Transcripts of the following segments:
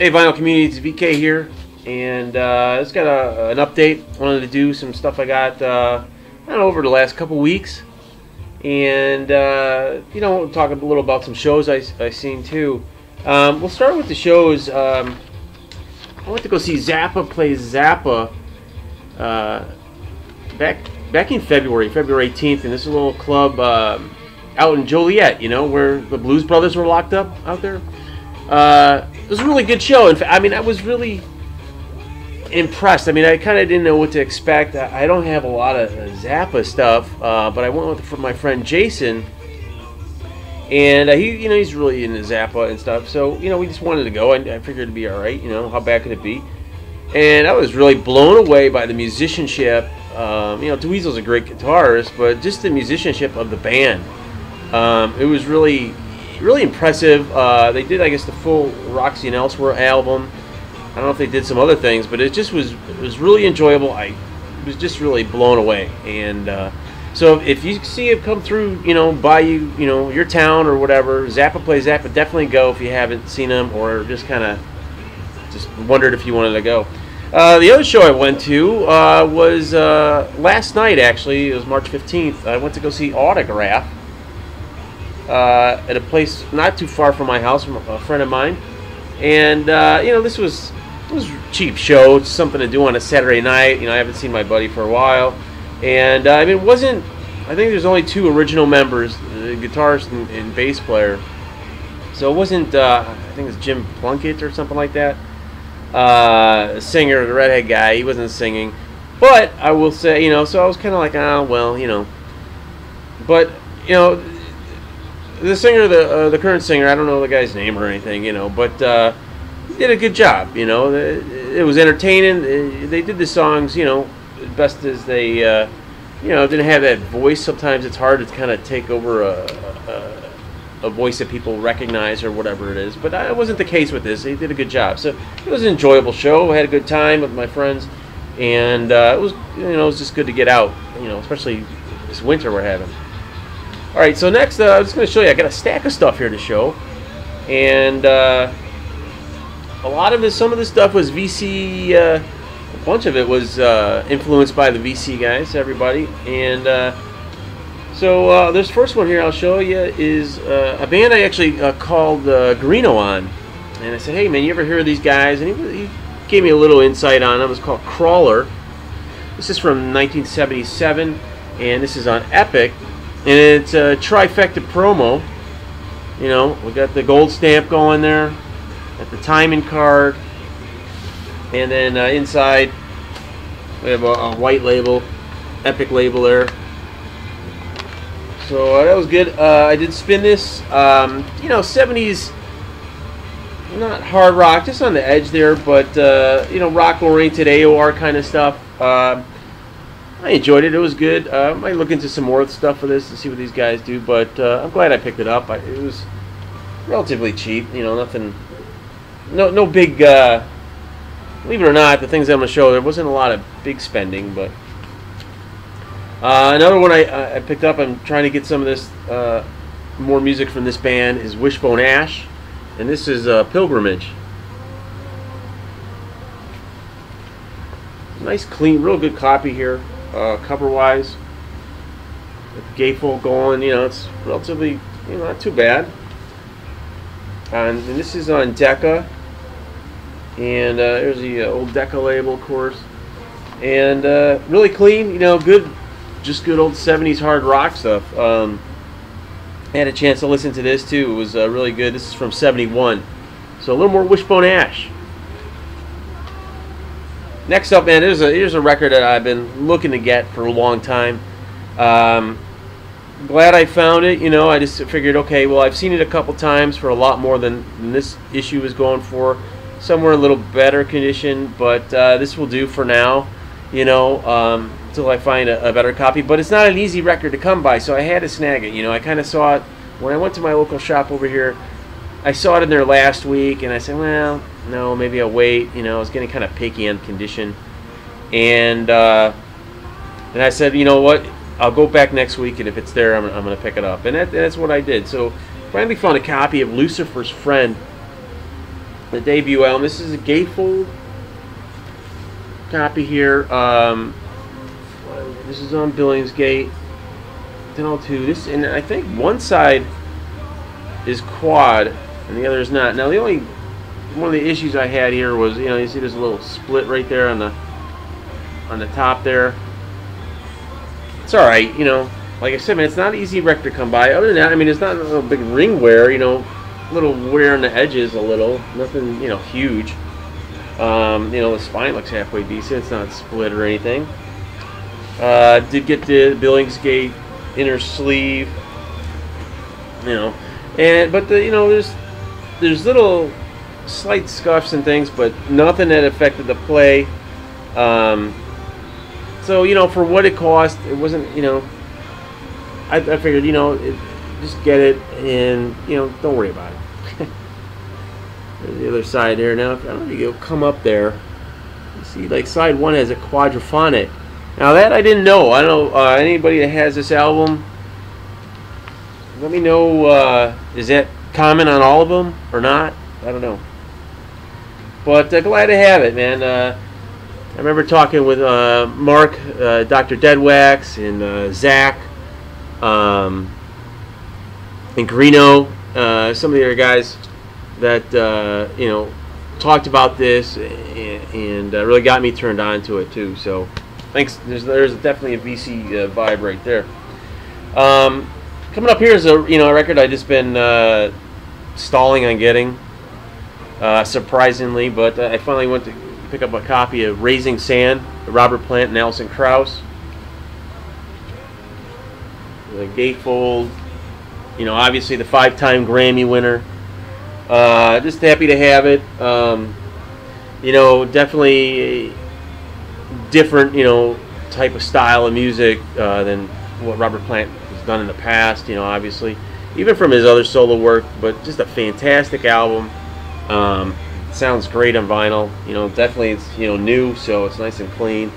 Hey Vinyl Community, it's VK here, and just got an update. Wanted to do some stuff I got I don't know, over the last couple weeks, and talk a little about some shows I seen too. We'll start with the shows. I went to go see Zappa play Zappa back in February 18th, in this little club out in Joliet, where the Blues Brothers were locked up out there. It was a really good show. In fact, I was really impressed. I kind of didn't know what to expect. I don't have a lot of Zappa stuff, but I went with my friend Jason, and he's really into Zappa and stuff. So we just wanted to go, and I figured it'd be all right. How bad could it be? And I was really blown away by the musicianship. Dweezel's a great guitarist, but just the musicianship of the band. It was really impressive. They did, I guess, the full Roxy and Elsewhere album. I don't know if they did some other things, but it was really enjoyable. I was just really blown away. And so if you see it come through, by your town or whatever, Zappa plays Zappa, definitely go if you haven't seen them, or just wondered if you wanted to go. The other show I went to was last night, actually. It was March 15th. I went to go see Autograph at a place not too far from my house, from a friend of mine. And this was a cheap show. It's something to do on a Saturday night. I haven't seen my buddy for a while, and it wasn't. I think there's only two original members, the guitarist and bass player. So it wasn't. I think it's Jim Plunkett or something like that. Singer, the redhead guy. He wasn't singing, but I will say, So I was kind of like, but the singer, the current singer, I don't know the guy's name or anything, but he did a good job. It was entertaining. They did the songs, best as they, didn't have that voice. Sometimes it's hard to kind of take over a voice that people recognize or whatever it is. But it wasn't the case with this. They did a good job. So it was an enjoyable show. I had a good time with my friends, and it was just good to get out. Especially this winter we're having. All right, so next, I'm just going to show you. I got a stack of stuff here to show, and a lot of this, some of this stuff was VC. A bunch of it was influenced by the VC guys, everybody. And so this first one here I'll show you is a band I actually called Greeno on, and I said, "Hey, man, you ever hear of these guys?" And he gave me a little insight on them. It's called Crawler. This is from 1977, and this is on Epic. And it's a trifecta promo. We got the gold stamp going there, got the timing card, and then inside we have a white label, Epic label there. So that was good. I did spin this. 70s, not hard rock, just on the edge there, but rock-oriented AOR kind of stuff. I enjoyed it. It was good. I might look into some more stuff for this and see what these guys do, but I'm glad I picked it up. It was relatively cheap. Nothing. No big. Believe it or not, the things I'm going to show, there wasn't a lot of big spending, but another one I picked up. I'm trying to get some of this more music from this band is Wishbone Ash, and this is Pilgrimage. Nice, clean, real good copy here. Cover-wise, with the gatefold going, it's relatively, not too bad. And this is on Decca, and there's the old Decca label, of course, and really clean, good, just good old 70s hard rock stuff. I had a chance to listen to this too. It was really good. This is from '71, so a little more Wishbone Ash. Next up, man, here's a record that I've been looking to get for a long time. Glad I found it. I just figured, okay, well, I've seen it a couple times for a lot more than this issue is going for. Somewhere a little better condition, but this will do for now, until I find a better copy. But it's not an easy record to come by, so I had to snag it. I kind of saw it when I went to my local shop over here. I saw it in there last week, and I said, well, no, maybe I'll wait. I was getting kind of picky on condition. And I said, you know what, I'll go back next week, and if it's there, I'm going to pick it up. And that's what I did. So finally found a copy of Lucifer's Friend. the debut album. This is a gatefold copy here. This is on Billingsgate. 1002. This, and I think one side is quad and the other is not. Now, one of the issues I had here was, you know, you see there's a little split right there on the top there. It's all right, you know. Like I said, man, it's not an easy record to come by. Other than that, I mean, it's not a big ring wear, you know, a little wear on the edges, a little, nothing, you know, huge. You know, the spine looks halfway decent. It's not split or anything. Did get the Billingsgate inner sleeve, you know, but you know, there's little slight scuffs and things, but nothing that affected the play. So, you know, for what it cost, it wasn't, you know, I figured, you know, just get it and, you know, don't worry about it. There's the other side there. Now, if I don't know if you come up there, you see, like, side one has a quadraphonic. Now, that I didn't know. I don't know, anybody that has this album, let me know, is that common on all of them or not? I don't know. But glad to have it, man. I remember talking with Mark, Dr. Deadwax, and Zach, and Greeno, some of the other guys that you know, talked about this and really got me turned on to it too. So thanks. There's definitely a VC vibe right there. Coming up here is a record I just been stalling on getting, surprisingly, but I finally went to pick up a copy of Raising Sand, Robert Plant and Alison Krauss. The gatefold, you know, obviously the 5-time Grammy winner. Just happy to have it. You know, definitely different, you know, type of style of music than what Robert Plant has done in the past, you know, obviously. Even from his other solo work, but just a fantastic album. Sounds great on vinyl. You know, definitely it's, you know, new, so it's nice and clean.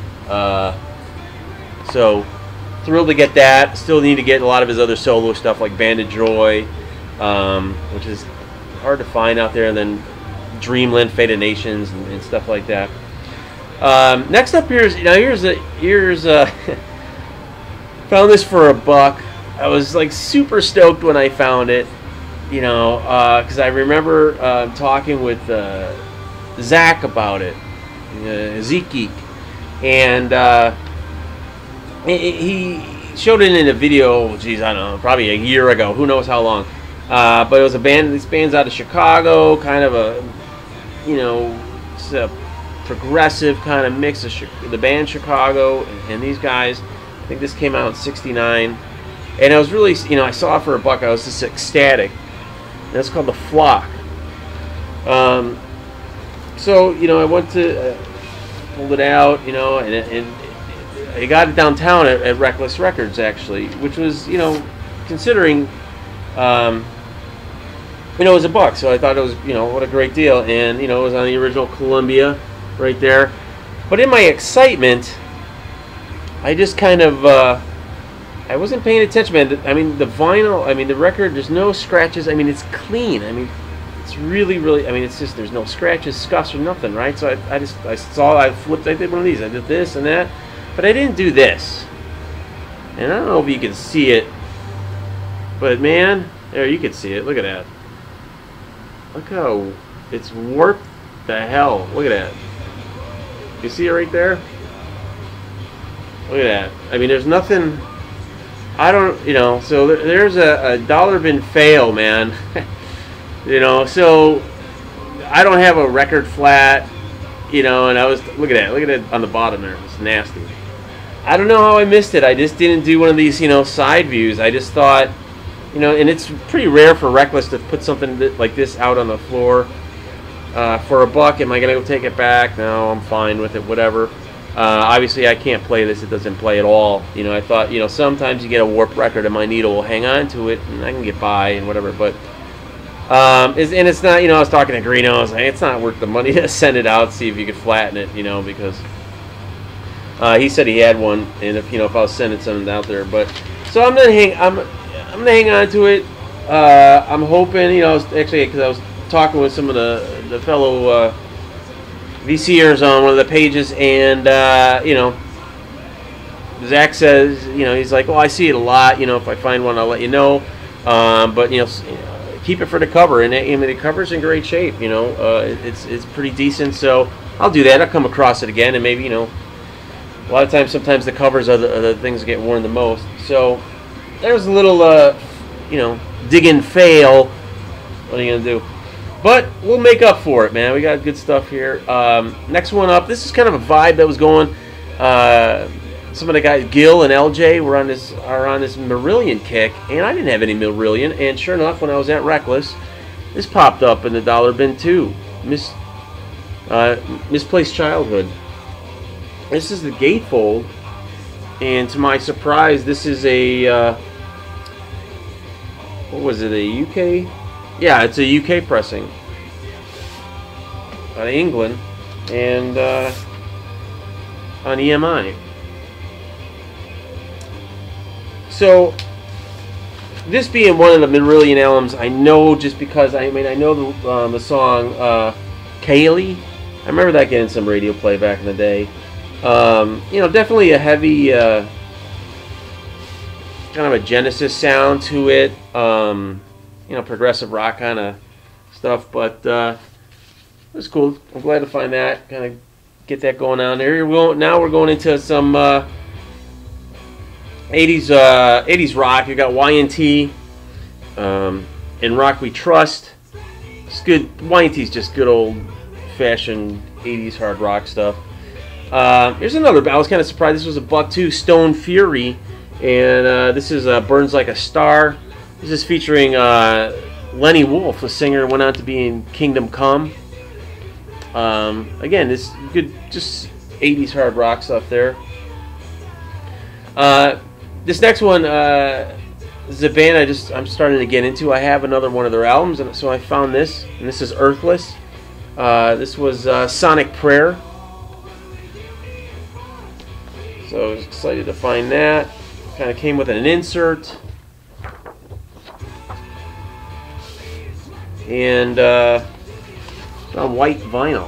So thrilled to get that. Still need to get a lot of his other solo stuff like Band of Joy, which is hard to find out there, and then Dreamland, Fate of Nations, and stuff like that. Next up here's found this for $1. I was like super stoked when I found it, you know, because I remember talking with Zach about it, Zeke, and he showed it in a video. Geez, I don't know, probably a year ago. Who knows how long? But it was a band. This band's out of Chicago, kind of a, you know, it's a progressive kind of mix of the band Chicago and these guys. I think this came out in '69, and I was really, you know, I saw it for $1. I was just ecstatic. And it's called The Flock. So, you know, I went to pulled it out, you know, and I got it downtown at Reckless Records, actually, which was, you know, considering, you know, it was $1, so I thought it was, you know, what a great deal. And, you know, it was on the original Columbia right there. But in my excitement, I just kind of, I wasn't paying attention, man. I mean, the vinyl, I mean, the record, there's no scratches. I mean, it's clean. I mean, it's really, really, I mean, it's just, there's no scratches, scuffs, or nothing, right? So I did one of these. I did this and that. But I didn't do this. And I don't know if you can see it. But, man, there, you can see it. Look at that. Look how it's warped the hell. Look at that. You see it right there? Look at that. I mean, there's nothing... I don't, you know, so there's a dollar bin fail, man. You know, so I don't have a record flat, you know, and I was, look at that on the bottom there. It's nasty. I don't know how I missed it. I just didn't do one of these, you know, side views. I just thought, you know, and it's pretty rare for Reckless to put something like this out on the floor for $1. Am I going to go take it back? No, I'm fine with it, whatever. Obviously, I can't play this. It doesn't play at all. You know, I thought, you know, sometimes you get a warped record and my needle will hang on to it and I can get by and whatever. But, and it's not, you know, I was talking to Greeno. I was like, it's not worth the money to send it out, see if you could flatten it, you know, because he said he had one, and if, you know, if I was sending something out there. But, so I'm gonna hang on to it. I'm hoping, you know, actually, because I was talking with some of the the fellow VCers on one of the pages, and you know, Zach says, you know, he's like, well, I see it a lot. You know, if I find one, I'll let you know. But you know, keep it for the cover, and I mean, the cover's in great shape. You know, it's pretty decent. So I'll do that. I'll come across it again, and maybe, you know, a lot of times, sometimes the covers are the things that get worn the most. So there's a little, you know, dig and fail. What are you gonna do? But we'll make up for it, man. We got good stuff here. Next one up. This is kind of a vibe that was going. Some of the guys, Gil and LJ, are on this Marillion kick, and I didn't have any Marillion. And sure enough, when I was at Reckless, this popped up in the dollar bin too. Misplaced Childhood. This is the gatefold, and to my surprise, this is a what was it? A UK? Yeah, it's a UK pressing out of England, and on EMI. So, this being one of the Marillion albums, I know just because, I mean, I know the song Kaylee. I remember that getting some radio play back in the day. You know, definitely a heavy, kind of a Genesis sound to it. You know, progressive rock kind of stuff, but it was cool. I'm glad to find that, kind of get that going on there. Now we're going into some 80s rock. You got YNT, In Rock We Trust. It's good. YNT's just good old-fashioned 80s hard rock stuff. Here's another. I was kind of surprised. This was a buck too. Stone Fury, and this is Burns Like a Star. This is featuring Lenny Wolf, a singer, went on to be in Kingdom Come. Again, this good, just 80s hard rock stuff there. This next one is a band I'm starting to get into. I have another one of their albums, and so I found this, and this is Earthless. This was Sonic Prayer. So I was excited to find that. Kind of came with an insert. And on white vinyl.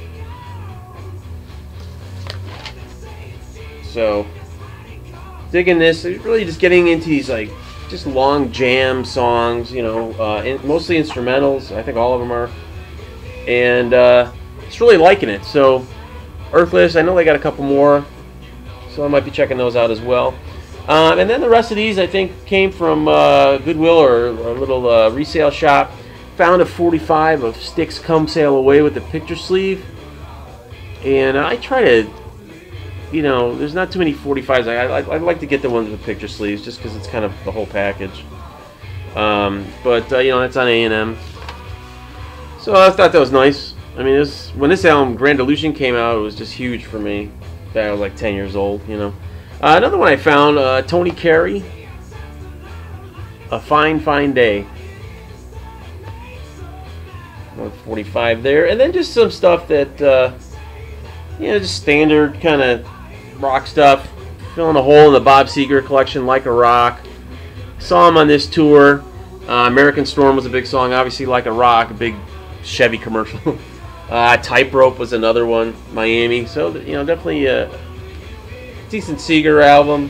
So digging this, really just getting into these like just long jam songs, you know, mostly instrumentals. I think all of them are, and just really liking it. So Earthless, I know they got a couple more, so I might be checking those out as well. And then the rest of these I think came from Goodwill or a little resale shop. Found a 45 of Styx Come Sail Away with the picture sleeve, and I try to, you know, there's not too many 45s. I like to get the ones with picture sleeves just because it's kind of the whole package. But you know, that's on A&M. So I thought that was nice. I mean, when this album Grand Illusion came out, it was just huge for me. I was like 10 years old, you know. Another one I found, Tony Carey, A Fine Fine Day. 45 there, and then just some stuff that you know, just standard kind of rock stuff, filling a hole in the Bob Seger collection, Like a Rock. Saw him on this tour. American Storm was a big song, obviously. Like a Rock, a big Chevy commercial. Tightrope was another one, Miami. So you know, definitely a decent Seger album.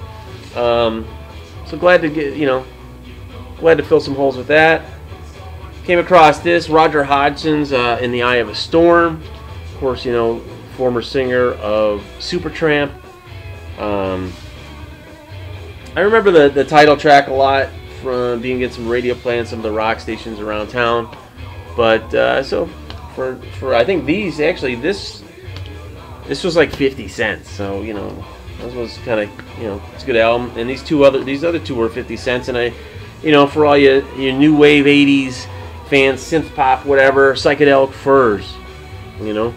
So glad to get, you know, glad to fill some holes with that. Came across this, Roger Hodgson's In the Eye of a Storm. Of course, you know, former singer of Supertramp. I remember the title track a lot from being getting some radio play on some of the rock stations around town. But so for I think these actually this was like 50 cents. So you know, this was kind of, you know, it's a good album. And these other two were 50 cents. And you know, for all your new wave 80s fans, synth pop, whatever, Psychedelic Furs, you know.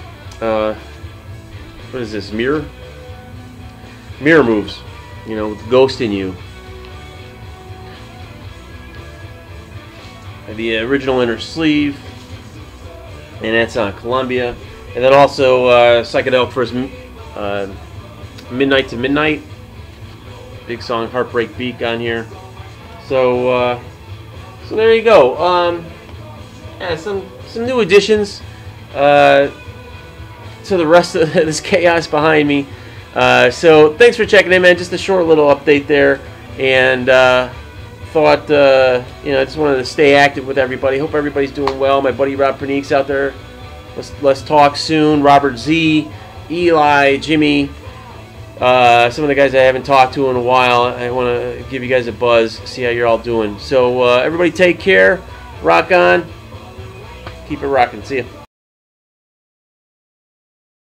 What is this? Mirror Moves, you know, with Ghost in You. The original inner sleeve, and that's on Columbia. And then also Psychedelic Furs, Midnight to Midnight, big song, Heartbreak Beak on here. So so there you go. Yeah, some some new additions to the rest of this chaos behind me. So thanks for checking in, man. Just a short little update there, and thought I just wanted to stay active with everybody. Hope everybody's doing well. My buddy Rob Pernique's out there. Let's talk soon. Robert Z, Eli, Jimmy, some of the guys I haven't talked to in a while. I want to give you guys a buzz, see how you're all doing. So everybody take care. Rock on. Keep it rocking. See ya.